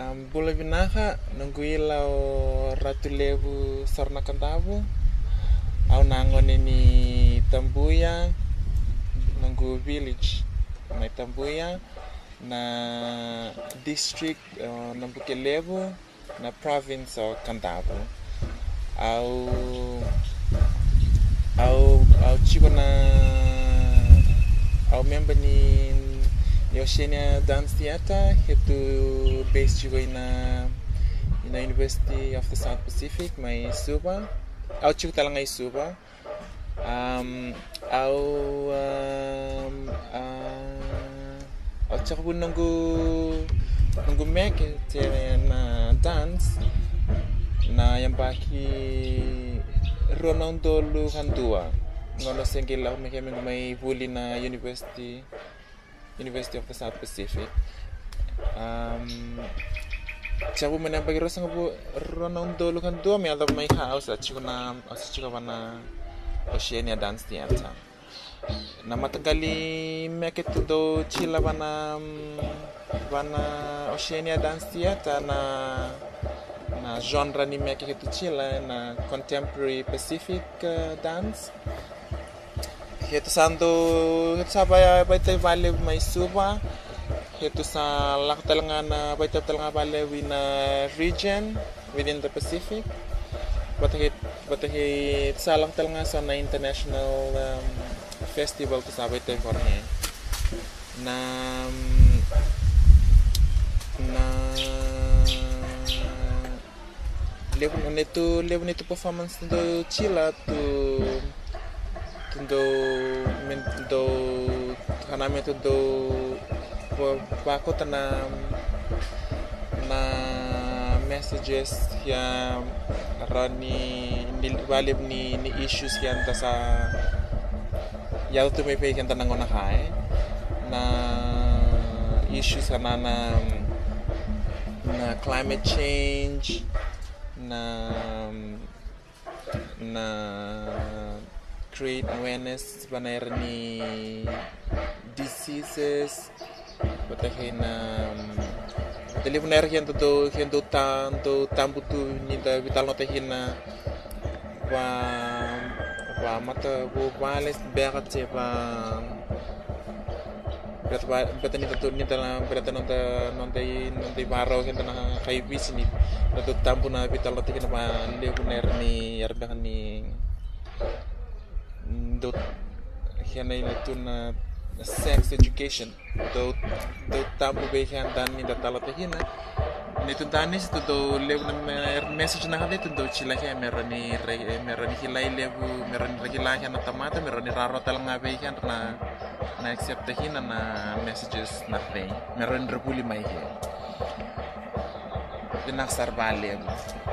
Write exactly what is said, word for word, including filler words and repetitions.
Um, bola vinaha nanguila o ratulevu Sornakandavu au nangone ni Tambuya nangu village na Tambuya na district uh, Nambukelevu na province o Kandavu au au au chiko na au member ni Oceania Dance Theatre hetu based juga ina ina University of the South Pacific mai Suba au chiko talangai Suba um au um, uh, au chako nunggu nunggu mek na dance na yang baki Ronondolu Handua ngono sengila meke mai vuli na University University of the South Pacific. Um, Chabu mana bagi rasa ngabu Ronondolu Handua mi ada mai house a chico na a chico bana Oceania Dance Theatre. Na matagali meke tudo chila bana bana Oceania Dance Theatre na na genre ni meke ketu chila na contemporary Pacific uh, dance. Hetu sando hetu sa baya baita vale mai Suba hetu sa lak talangana baita talanga vale wina region within the Pacific but het but he sa lak talanga sa na international um, festival to sa baita forne na na levo neto levo neto performance do chila to do do haname to do pakota na na messages ya rani ni valib ni ni issues yan ta sa ya to may pay kanta nangona kai na issues na na na climate change na na create awareness banair ni diseases patahin na deliver na yan to yan to tanto tambutu ni da vital no tahin na wa wa mata bo vales berat se ba berat ba berat ni to ni dalam berat no da no dai no dai baro yan na kai bis ni to tambu na vital no tahin ba lebuner ni yarda ni do hena itu na sex education do do tabu be han dan ni datala tehina ni tu danis tu do lev na message na hale tu do chila he merani merani hilai levu merani regila hena tamata merani raro talanga be han na na accept tehina na messages na fe merani repuli mai he dinak sarvale